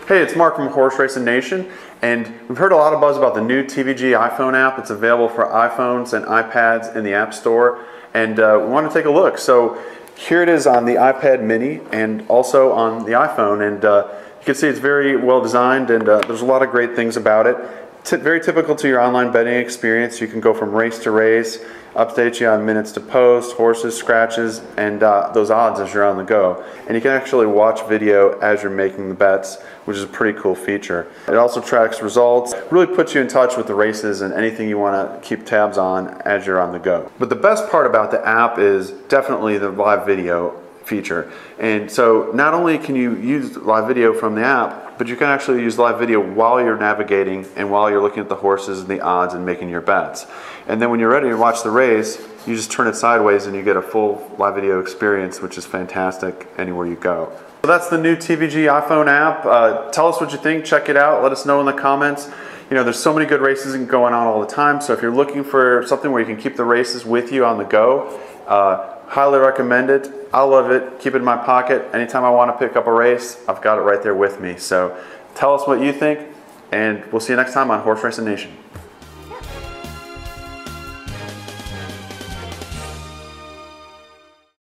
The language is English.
Hey, it's Mark from Horse Racing Nation, and we've heard a lot of buzz about the new TVG iPhone app. It's available for iPhones and iPads in the App Store, and we want to take a look. So here it is on the iPad mini and also on the iPhone, and you can see it's very well designed, and there's a lot of great things about it. Very typical to your online betting experience. You can go from race to race, update you on minutes to post, horses, scratches, and those odds as you're on the go. And you can actually watch video as you're making the bets, which is a pretty cool feature. It also tracks results, really puts you in touch with the races and anything you want to keep tabs on as you're on the go. But the best part about the app is definitely the live video feature. And so not only can you use live video from the app, but you can actually use live video while you're navigating and while you're looking at the horses and the odds and making your bets. And then when you're ready to watch the race, you just turn it sideways and you get a full live video experience, which is fantastic anywhere you go. So that's the new TVG iPhone app. Tell us what you think, check it out, let us know in the comments. You know, there's so many good races going on all the time, so if you're looking for something where you can keep the races with you on the go, highly recommend it. I love it. Keep it in my pocket. Anytime I want to pick up a race, I've got it right there with me. So tell us what you think, and we'll see you next time on Horse Racing Nation.